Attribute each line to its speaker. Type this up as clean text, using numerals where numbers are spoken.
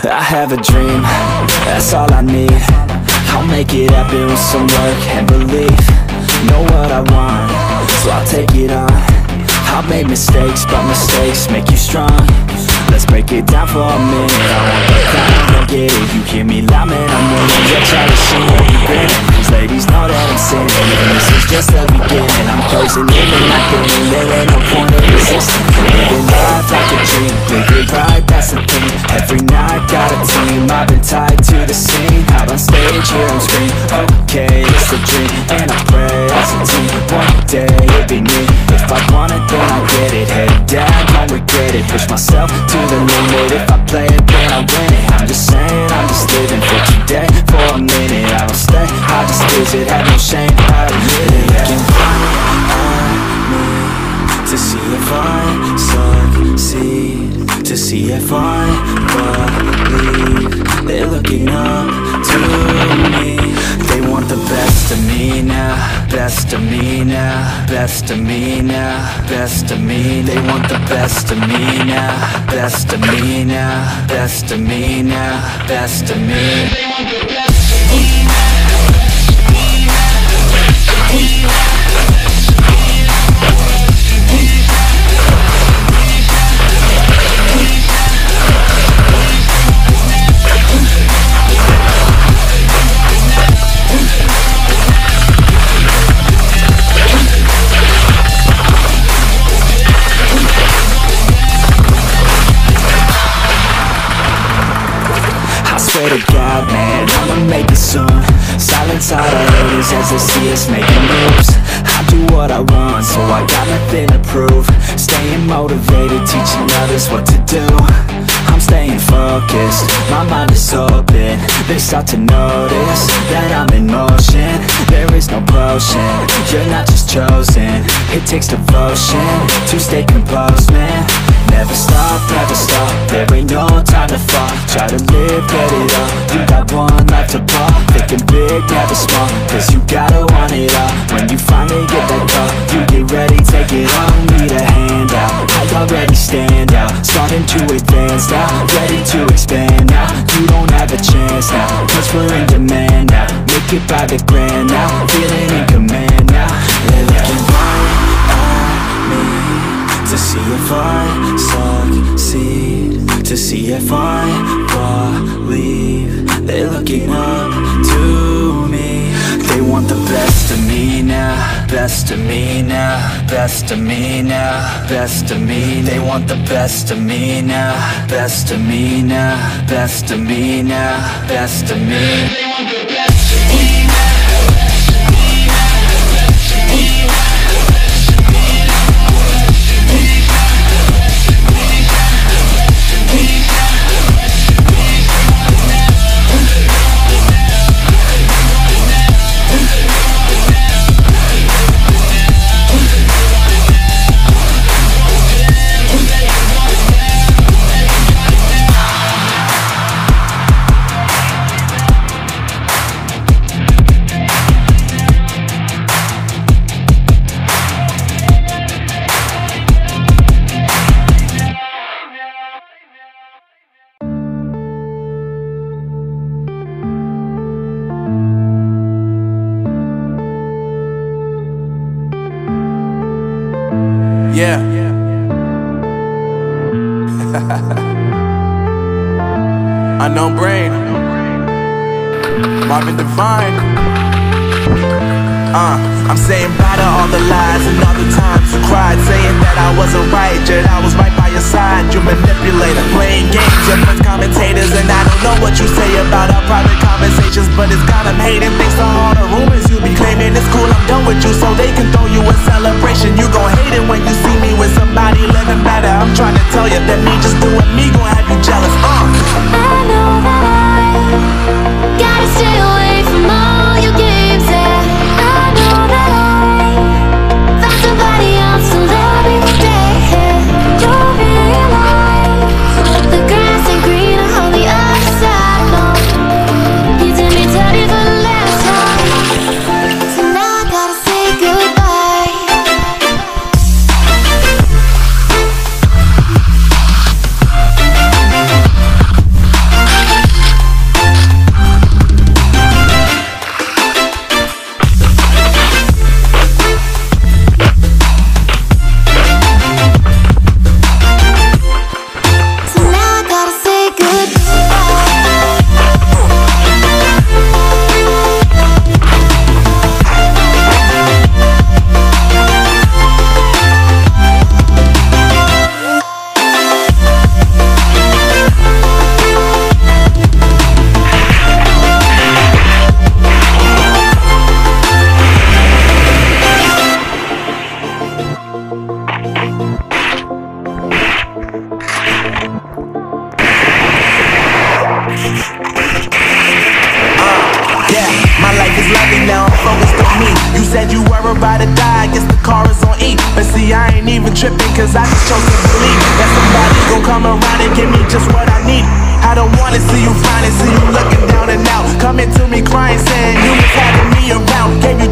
Speaker 1: I have a dream, that's all I need. I'll make it happen with some work and belief. Know what I want, so I'll take it on. I'll make mistakes, but mistakes make you strong. Let's break it down for a minute. I want the crown, don't get it. You hear me loud, man, I'm winning. You're trying to see what you're grinning. These ladies know that I'm sinning, and this is just the beginning. I'm closing in and not getting. There ain't no point of resisting. Living life like a dream, live it right, that's the thing. Every night got a team, I've been tied to the scene. Out on stage, here on screen. Okay, it's a dream, and I pray as a team. One day it'll be me. If I want it, then I get it. Head down, don't regret it. Push myself to the limit. If I play it, then I win it. I'm just saying, I'm just living for today. For a minute, I don't stay, I just visit. Have no shame, I admit it. Looking right at me to see if I succeed, to see if I believe. They're looking up to me. They want the best of me now, best of me now, best of me now, best of me. They want the best of me now, best of me now, best of me now, best of me. They want the best of me now. Swear to God, man, I'ma make it soon. Silence all the haters as they see us making moves. I do what I want, so I got nothing to prove. Staying motivated, teaching others what to do. I'm staying focused, my mind is open. They start to notice that I'm in motion. There is no potion, you're not just chosen. It takes devotion to stay composed, man. Never stop, there ain't no time to fall. Try to live, get it all, you got one life to ball. Thinking big, never small, cause you gotta want it all. When you finally get that call, you get ready, take it on. Need a hand out, I already stand out. Starting to advance now, ready to expand now. You don't have a chance now, cause we're in demand now. Make it by the grand now, feeling in command now. They're looking right at me to see if I succeed, to see if I believe. They're looking up to me. They want the best of me now, best of me now, best of me now, best of me. They want the best of me now, best of me now, best of me now, best of me. They want the best of me now.
Speaker 2: Yeah. Unknown Brain, Marvin Divine. I'm saying bye to all the lies and all the times you cried, saying that I wasn't right, yet I was right by your side. You manipulator, playing games, your friends commentators, and I don't know what you say about our private conversations, but it's got them hating. Thanks to all the rumors you be claiming. It's cool, I'm done with you, so they can throw you a celebration. You gon' hate it when you see me with somebody living better. I'm trying to tell you that me just doing me gon' have you jealous. I
Speaker 3: know that I gotta stay away from all your games, yeah. I know that I found somebody else to love me today. Don't realize the grass ain't greener on the other side, no. You did me dirty for the last time, so now I gotta say goodbye.
Speaker 2: said you were about to die, I guess the car is on E. But see, I ain't even tripping, cause I just chose to believe that somebody's gon' come around and give me just what I need. I don't wanna see you finding, see you looking down and out, coming to me crying, saying you was having me around. Gave you